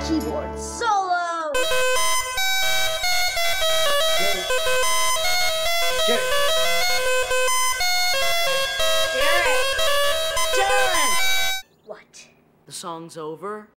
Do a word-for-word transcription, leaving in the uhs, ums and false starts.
keyboard solo! Jared. Jared! Jared! What? The song's over?